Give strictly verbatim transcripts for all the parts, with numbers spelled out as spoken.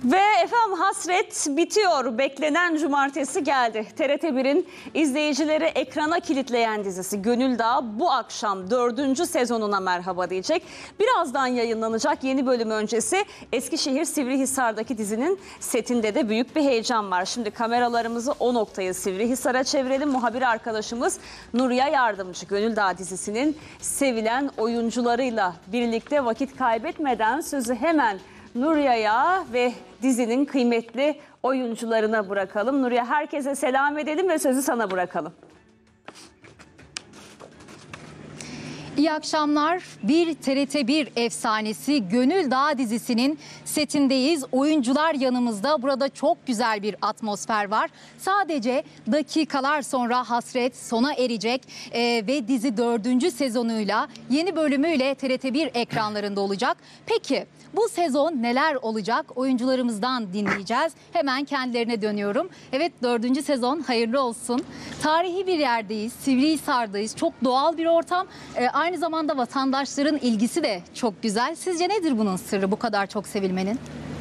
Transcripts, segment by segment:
Ve efendim hasret bitiyor. Beklenen cumartesi geldi. T R T bir'in izleyicileri ekrana kilitleyen dizisi Gönül Dağı bu akşam dördüncü sezonuna merhaba diyecek. Birazdan yayınlanacak yeni bölüm öncesi Eskişehir Sivrihisar'daki dizinin setinde de büyük bir heyecan var. Şimdi kameralarımızı o noktaya Sivrihisar'a çevirelim. Muhabir arkadaşımız Nuriye Yardımcı Gönül Dağı dizisinin sevilen oyuncularıyla birlikte vakit kaybetmeden sözü hemen Nuriye'ye ve dizinin kıymetli oyuncularına bırakalım. Nuriye, herkese selam edelim ve sözü sana bırakalım. İyi akşamlar. Bir T R T bir efsanesi Gönül Dağı dizisinin setindeyiz. Oyuncular yanımızda. Burada çok güzel bir atmosfer var. Sadece dakikalar sonra hasret sona erecek ee, ve dizi dördüncü sezonuyla yeni bölümüyle T R T bir ekranlarında olacak. Peki bu sezon neler olacak? Oyuncularımızdan dinleyeceğiz. Hemen kendilerine dönüyorum. Evet, dördüncü sezon hayırlı olsun. Tarihi bir yerdeyiz. Sivrihisar'dayız. Çok doğal bir ortam. Ee, aynı zamanda vatandaşların ilgisi de çok güzel. Sizce nedir bunun sırrı, bu kadar çok sevilmenin?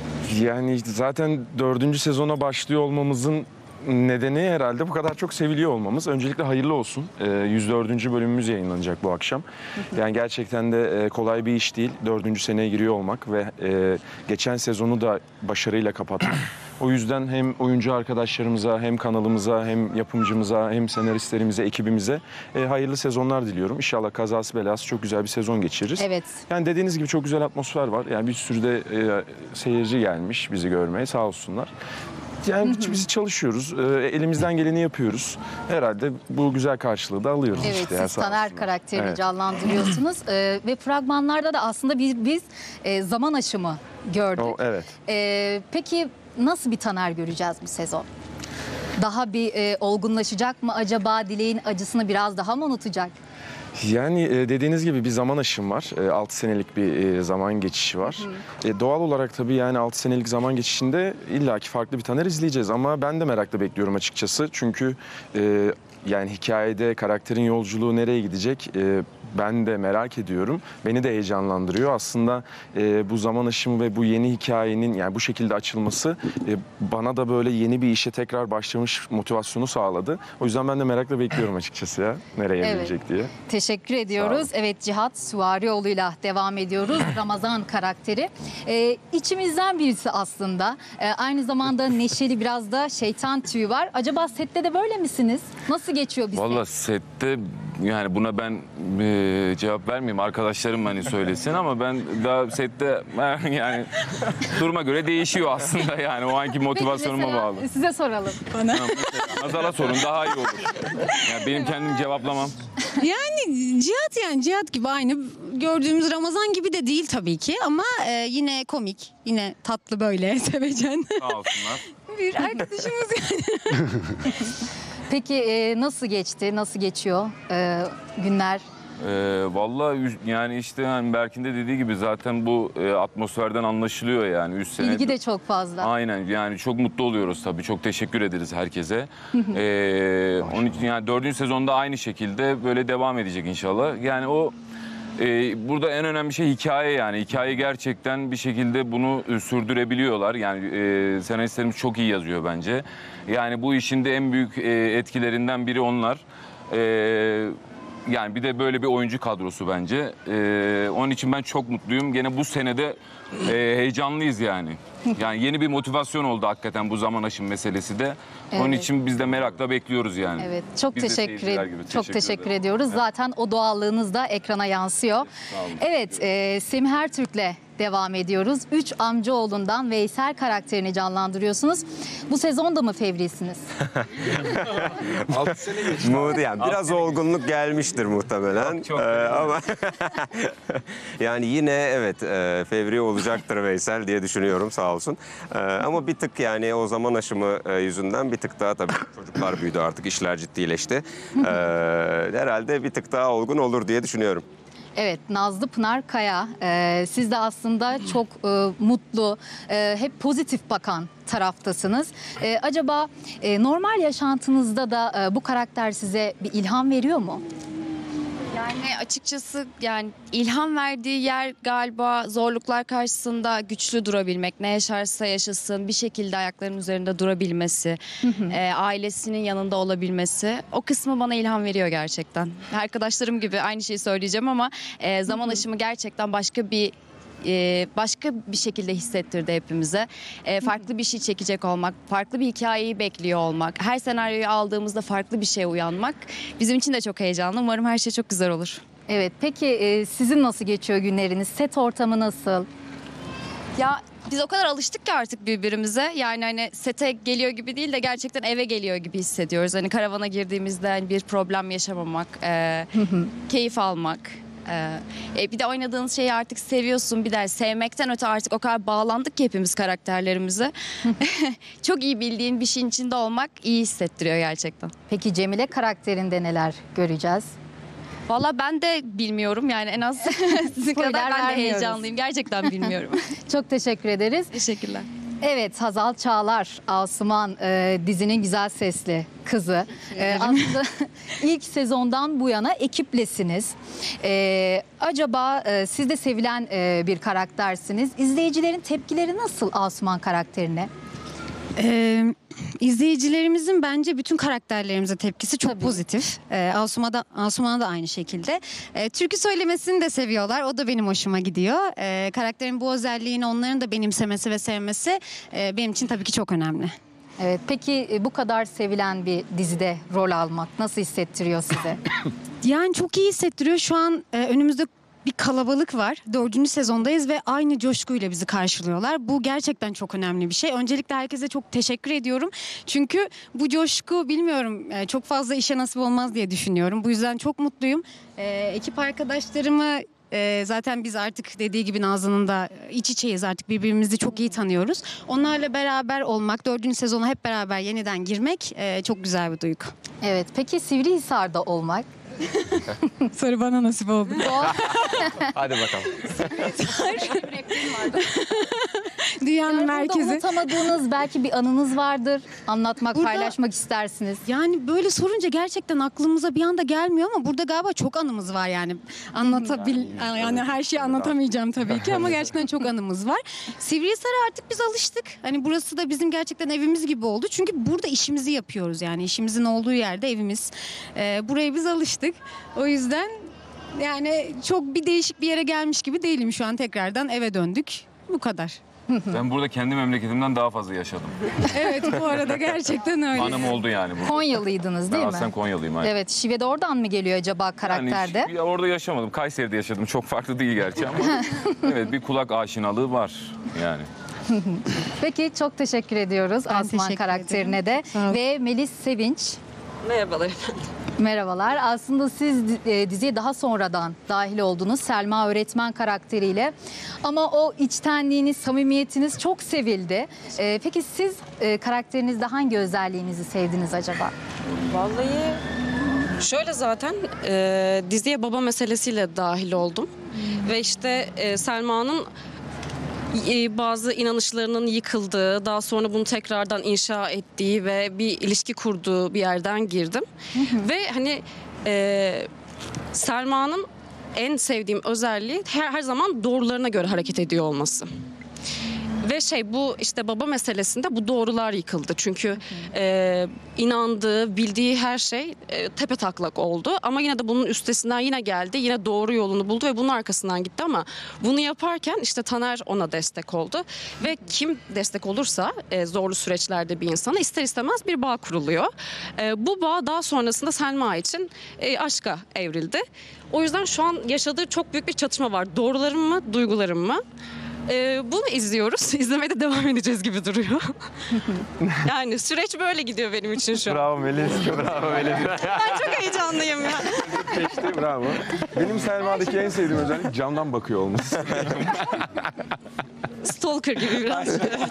Yani zaten dördüncü sezona başlıyor olmamızın nedeni herhalde bu kadar çok seviliyor olmamız. Öncelikle hayırlı olsun. yüz dördüncü bölümümüz yayınlanacak bu akşam. Yani gerçekten de kolay bir iş değil. dördüncü seneye giriyor olmak ve geçen sezonu da başarıyla kapatmak. O yüzden hem oyuncu arkadaşlarımıza, hem kanalımıza, hem yapımcımıza, hem senaristlerimize, ekibimize hayırlı sezonlar diliyorum. İnşallah kazası belası çok güzel bir sezon geçiririz. Evet. Yani dediğiniz gibi çok güzel atmosfer var. Yani bir sürü de seyirci gelmiş bizi görmeye, sağ olsunlar. Yani biz çalışıyoruz, elimizden geleni yapıyoruz. Herhalde bu güzel karşılığı da alıyoruz. Evet, işte. siz Taner karakterini evet. canlandırıyorsunuz. ee, ve fragmanlarda da aslında biz, biz e, zaman aşımı gördük. O, evet. Ee, peki nasıl bir Taner göreceğiz bu sezon? Daha bir e, olgunlaşacak mı acaba? Dilek'in acısını biraz daha mı unutacak? Yani dediğiniz gibi bir zaman aşımı var. altı senelik bir zaman geçişi var. Hı. Doğal olarak tabii yani altı senelik zaman geçişinde illaki farklı bir Taner izleyeceğiz. Ama ben de merakla bekliyorum açıkçası. Çünkü yani hikayede karakterin yolculuğu nereye gidecek ben de merak ediyorum. Beni de heyecanlandırıyor. Aslında bu zaman aşımı ve bu yeni hikayenin yani bu şekilde açılması bana da böyle yeni bir işe tekrar başlamış motivasyonu sağladı. O yüzden ben de merakla bekliyorum açıkçası ya nereye evet. gelecek diye. Teşekkür ediyoruz. Evet, Cihat Süvarioğlu'yla devam ediyoruz. Ramazan karakteri. Ee, içimizden birisi aslında. Ee, aynı zamanda neşeli, biraz da şeytan tüyü var. Acaba sette de böyle misiniz? Nasıl geçiyor bir set? Valla sette yani buna ben e, cevap vermeyeyim. Arkadaşlarım hani söylesin ama ben daha sette yani duruma göre değişiyor aslında yani. O anki motivasyonuma bağlı. Size soralım. Bana. Nazar'a sorun daha iyi olur. Yani benim kendim cevaplamam. Yani Cihat yani Cihat gibi aynı gördüğümüz Ramazan gibi de değil tabii ki ama e, yine komik, yine tatlı böyle sevecen. Sağ olsunlar. Bir arkadaşımız yani. Peki e, nasıl geçti, nasıl geçiyor e, günler? Ee, vallahi yani işte yani Berk'in de dediği gibi zaten bu e, atmosferden anlaşılıyor yani üç sene. İlgi de çok fazla. Aynen yani çok mutlu oluyoruz tabii. Çok teşekkür ederiz herkese. ee, onun için yani dördüncü sezonda aynı şekilde böyle devam edecek inşallah. Yani o e, burada en önemli şey hikaye yani. Hikaye gerçekten bir şekilde bunu e, sürdürebiliyorlar. Yani e, senaristlerimiz çok iyi yazıyor bence. Yani bu işin de en büyük e, etkilerinden biri onlar. Eee Yani bir de böyle bir oyuncu kadrosu bence. Ee, onun için ben çok mutluyum. Gene bu senede e, heyecanlıyız yani. Yani yeni bir motivasyon oldu hakikaten bu zaman aşım meselesi de. Evet. Onun için biz de merakla bekliyoruz yani. Evet, çok biz teşekkür ed çok teşekkür, teşekkür ederim. ediyoruz. Evet. Zaten o doğallığınız da ekrana yansıyor. Evet, evet e, Semih Ertürk'le devam ediyoruz. Üç amcaoğlundan Veysel karakterini canlandırıyorsunuz. Bu sezon da mı fevrisiniz? altı sene geçti. Yani biraz olgunluk gelmiştir muhtemelen. Çok, çok ee, ama yani yine evet e, fevri olacaktır Veysel diye düşünüyorum, sağ olsun. Ee, ama bir tık yani o zaman aşımı e, yüzünden bir tık daha tabii çocuklar büyüdü, artık işler ciddileşti. Ee, herhalde bir tık daha olgun olur diye düşünüyorum. Evet, Nazlı Pınar Kaya, e, siz de aslında çok e, mutlu, e, hep pozitif bakan taraftasınız. E, acaba e, normal yaşantınızda da e, bu karakter size bir ilham veriyor mu? Yani Yani açıkçası yani ilham verdiği yer galiba zorluklar karşısında güçlü durabilmek. Ne yaşarsa yaşasın bir şekilde ayaklarının üzerinde durabilmesi, e, ailesinin yanında olabilmesi. O kısmı bana ilham veriyor gerçekten. Arkadaşlarım gibi aynı şeyi söyleyeceğim ama e, zaman aşımı gerçekten başka bir e, başka bir şekilde hissettirdi hepimize. E, farklı bir şey çekecek olmak, farklı bir hikayeyi bekliyor olmak, her senaryoyu aldığımızda farklı bir şeye uyanmak bizim için de çok heyecanlı. Umarım her şey çok güzel olur. Evet, peki e, sizin nasıl geçiyor günleriniz? Set ortamı nasıl? Ya biz o kadar alıştık ki artık birbirimize. Yani hani sete geliyor gibi değil de gerçekten eve geliyor gibi hissediyoruz. Hani karavana girdiğimizde hani bir problem yaşamamak, e, keyif almak. Ee, bir de oynadığınız şeyi artık seviyorsun, bir de sevmekten öte artık o kadar bağlandık ki hepimiz karakterlerimize. Çok iyi bildiğin bir şeyin içinde olmak iyi hissettiriyor gerçekten. Peki Cemile karakterinde neler göreceğiz? Valla ben de bilmiyorum yani en az sizin Spoiler kadar ben de vermiyoruz. heyecanlıyım. Gerçekten bilmiyorum. Çok teşekkür ederiz. Teşekkürler. Evet, Hazal Çağlar, Asuman e, dizinin güzel sesli kızı. E, aslında ilk sezondan bu yana ekiplesiniz. E, acaba e, siz de sevilen e, bir karaktersiniz. İzleyicilerin tepkileri nasıl Asuman karakterine? Ee, izleyicilerimizin bence bütün karakterlerimize tepkisi çok Tabii. pozitif. Ee, Asuman da, Asuman da aynı şekilde. Ee, türkü söylemesini de seviyorlar. O da benim hoşuma gidiyor. Ee, karakterin bu özelliğini onların da benimsemesi ve sevmesi e, benim için tabii ki çok önemli. Evet, peki e, bu kadar sevilen bir dizide rol almak nasıl hissettiriyor size? Yani çok iyi hissettiriyor. Şu an e, önümüzde bir kalabalık var. Dördüncü sezondayız ve aynı coşkuyla bizi karşılıyorlar. Bu gerçekten çok önemli bir şey. Öncelikle herkese çok teşekkür ediyorum. Çünkü bu coşku bilmiyorum e, çok fazla işe nasip olmaz diye düşünüyorum. Bu yüzden çok mutluyum. E, ekip arkadaşlarımı e, zaten biz artık dediği gibi Nazlı'nın da iç içeyiz, artık birbirimizi çok iyi tanıyoruz. Onlarla beraber olmak, dördüncü sezona hep beraber yeniden girmek e, çok güzel bir duygu. Evet, peki Sivrihisar'da olmak? Soru bana nasip oldu. Hadi bakalım. Dünyanın Yani burada merkezi. unutamadığınız belki bir anınız vardır. Anlatmak, Burada- paylaşmak istersiniz. Yani böyle sorunca gerçekten aklımıza bir anda gelmiyor ama burada galiba çok anımız var yani. Anlatabil yani her şeyi anlatamayacağım tabii ki ama gerçekten çok anımız var. Sivrihisar'a artık biz alıştık. Hani burası da bizim gerçekten evimiz gibi oldu. Çünkü burada işimizi yapıyoruz yani. İşimizin olduğu yerde evimiz. Ee, buraya biz alıştık. O yüzden yani çok bir değişik bir yere gelmiş gibi değilim şu an, tekrardan eve döndük. Bu kadar. Ben burada kendi memleketimden daha fazla yaşadım. Evet, bu arada gerçekten öyle. Anım oldu yani bu. Konyalıydınız Ben değil mi? aslen Konyalıyım. Aynen. Evet, Şive de oradan mı geliyor acaba karakterde? Yani hiç- orada yaşamadım. Kayseri'de yaşadım. Çok farklı değil gerçi ama. Evet, bir kulak aşinalığı var yani. Peki, çok teşekkür ediyoruz Ben Asuman teşekkür karakterine de. Sağ olun. Ve Melis Sevinç. Merhabalar efendim. Merhabalar. Aslında siz e, diziye daha sonradan dahil oldunuz Selma öğretmen karakteriyle. Ama o içtenliğiniz, samimiyetiniz çok sevildi. E, peki siz e, karakterinizde hangi özelliğinizi sevdiniz acaba? Vallahi şöyle zaten e, diziye baba meselesiyle dahil oldum. Ve işte e, Selma'nın e, bazı inanışlarının yıkıldığı, daha sonra bunu tekrardan inşa ettiği ve bir ilişki kurduğu bir yerden girdim. Ve hani e, Selma'nın en sevdiğim özelliği her, her zaman doğrularına göre hareket ediyor olması. Ve şey bu işte baba meselesinde bu doğrular yıkıldı. Çünkü e, inandığı, bildiği her şey e, tepe taklak oldu. Ama yine de bunun üstesinden yine geldi. Yine doğru yolunu buldu ve bunun arkasından gitti ama bunu yaparken işte Taner ona destek oldu. Ve kim destek olursa e, zorlu süreçlerde bir insana ister istemez bir bağ kuruluyor. E, bu bağ daha sonrasında Selma için e, aşka evrildi. O yüzden şu an yaşadığı çok büyük bir çatışma var. Doğrularım mı, duygularım mı? Ee, bunu izliyoruz. İzlemeye de devam edeceğiz gibi duruyor. Yani süreç böyle gidiyor benim için şu an. Bravo Melis, bravo Melis. Ben çok heyecanlıyım ya. Geçti, bravo. Benim Selma'daki en sevdiğim özellik camdan bakıyor olması. Stalker gibi biraz.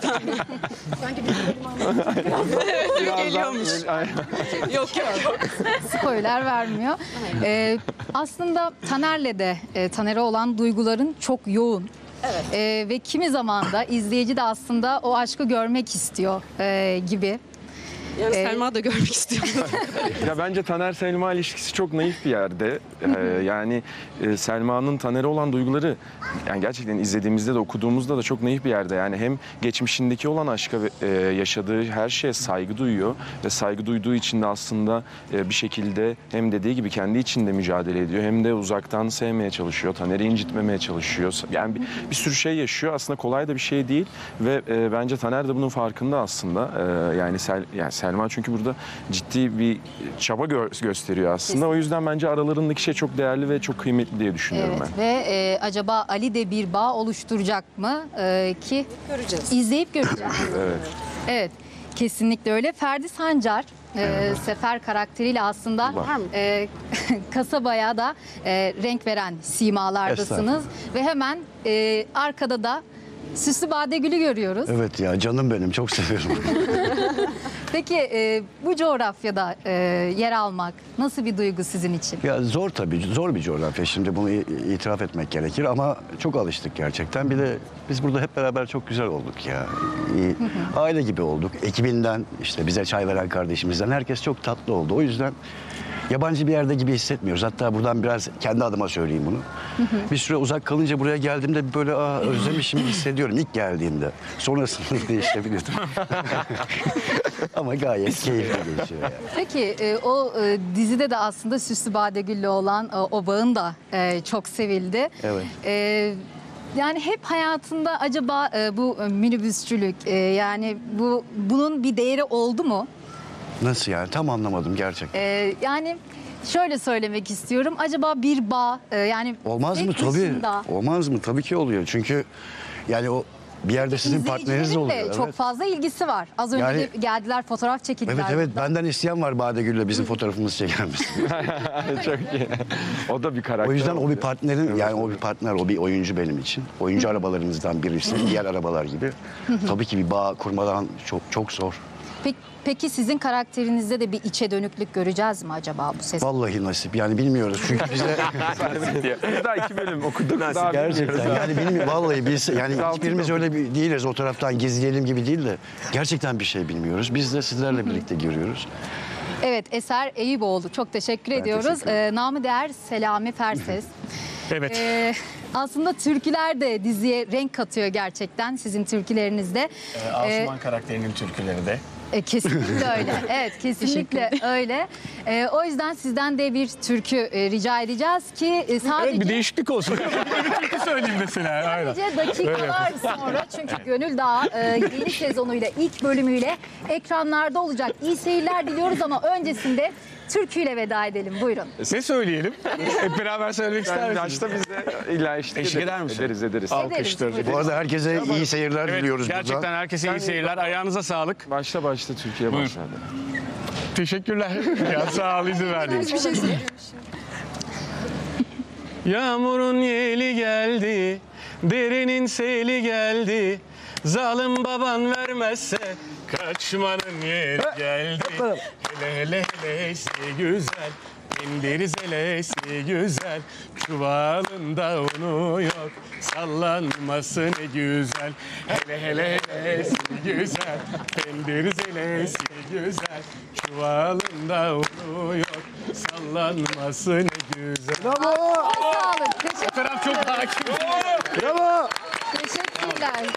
Birazdan- geliyormuş. Aynen. Yok yok yok. Spoiler vermiyor. E, aslında Taner'le de e, Taner'e olan duyguların çok yoğun. Evet. E, ve kimi zaman da izleyici de aslında o aşkı görmek istiyor e, gibi. Yani Ee, Selma da görmek istiyorum. Ya bence Taner-Selma ilişkisi çok naif bir yerde. Ee, yani e, Selma'nın Taner'e olan duyguları yani gerçekten izlediğimizde de okuduğumuzda da çok naif bir yerde. Yani hem geçmişindeki olan aşka ve, e, yaşadığı her şeye saygı duyuyor ve saygı duyduğu için de aslında e, bir şekilde hem dediği gibi kendi içinde mücadele ediyor hem de uzaktan sevmeye çalışıyor. Taner'i incitmemeye çalışıyor. Yani bir, bir sürü şey yaşıyor. Aslında kolay da bir şey değil ve e, bence Taner de bunun farkında aslında. E, yani, Sel, yani Selma çünkü burada ciddi bir çaba gö- gösteriyor aslında. Kesinlikle. O yüzden bence aralarındaki şey çok değerli ve çok kıymetli diye düşünüyorum Evet ben. ve e, acaba Ali de bir bağ oluşturacak mı E, ki Göreceğiz. izleyip göreceğiz. Evet. Evet, kesinlikle öyle. Ferdi Sancar, e, Sefer karakteriyle aslında Allah. e, kasabaya da e, renk veren simalardasınız. Ve hemen e, arkada da Süslü Badegül'ü görüyoruz. Evet ya canım benim çok seviyorum. Peki e, bu coğrafyada e, yer almak nasıl bir duygu sizin için? Ya zor tabii zor bir coğrafya şimdi bunu i- itiraf etmek gerekir ama çok alıştık gerçekten. Bir de biz burada hep beraber çok güzel olduk ya. İyi, aile gibi olduk. Ekibinden işte bize çay veren kardeşimizden herkes çok tatlı oldu. O yüzden yabancı bir yerde gibi hissetmiyoruz. Hatta buradan biraz kendi adıma söyleyeyim bunu. Bir süre uzak kalınca buraya geldiğimde böyle Aa, özlemişim hissediyorum ilk geldiğimde. Sonrasında değişebilir. Ama gayet keyifli geçiyor yani. Peki e, o e, dizide de aslında Süslü Badegül'le olan e, o bağın da e, çok sevildi. Evet. E, yani hep hayatında acaba e, bu e, minibüsçülük e, yani bu bunun bir değeri oldu mu? Nasıl yani tam anlamadım gerçekten. E, yani şöyle söylemek istiyorum. Acaba bir bağ e, yani Olmaz mı? tek Tabii. dışında Olmaz mı? Tabii ki oluyor. Çünkü yani o bir yerde sizin partneriniz izleyicilerin oluyor. de çok Evet. fazla ilgisi var. Az önce Yani- de geldiler fotoğraf çekildiler. Evet evet burada. benden isteyen var Badegül'le bizim fotoğrafımızı çeker misin? Çok iyi. O da bir karakter. O yüzden o bir oluyor. partnerin yani o bir partner o bir oyuncu benim için. Oyuncu arabalarımızdan birisi diğer arabalar gibi. Tabii ki bir bağ kurmadan çok çok zor. Peki, peki sizin karakterinizde de bir içe dönüklük göreceğiz mi acaba bu sezon? Vallahi nasip yani bilmiyoruz çünkü bize Biz daha iki bölüm okuduk. Daha gerçekten bilmiyoruz. yani benim vallahi biz yani Altı hiçbirimiz yıl. öyle bir değiliz o taraftan gizleyelim gibi değil de gerçekten bir şey bilmiyoruz. Biz de sizlerle birlikte görüyoruz. Evet, Eser Eyüboğlu. Çok teşekkür ediyoruz. teşekkür ederim. Ee, namı değer Selami Ferses. Evet. Ee, aslında türküler de diziye renk katıyor gerçekten sizin türkülerinizde. Asuman karakterinin türküleri de. E, kesinlikle öyle. Evet, kesinlikle öyle. E, o yüzden sizden de bir türkü e, rica edeceğiz ki e, Evet sadece bir değişiklik olsun. bir türkü söyleyeyim mesela. Aynen. sadece dakikalar sonra çünkü Gönül Dağı e, yeni sezonuyla ilk bölümüyle ekranlarda olacak. İyi seyirler diliyoruz ama öncesinde türküyle veda edelim. Buyurun. Ne söyleyelim? Hep beraber söylemek ister Yani misiniz? yaşta biz de illa eşlik, Eşlik ederiz, eder misin? ederiz ederiz. Alkışlar. Ederiz, Bu arada herkese iyi seyirler Evet, diliyoruz gerçekten buradan. herkese iyi seyirler. Ayağınıza sağlık. Başta başta Türkiye Buyur. başladı. Teşekkürler. Ya sağ ol izin verdiğiniz için. Yağmurun yeli geldi, derenin seli geldi. Zalim baban vermezse kaçmanın yeri geldi. Hele hele helesi güzel, indiriz helesi güzel. Çuvalında unu yok, sallanması ne güzel. Hele hele helesi güzel, indiriz helesi güzel. Çuvalında unu yok, sallanması ne güzel. Sağlık. Teşekkür, Bu taraf çok hakim. teşekkürler.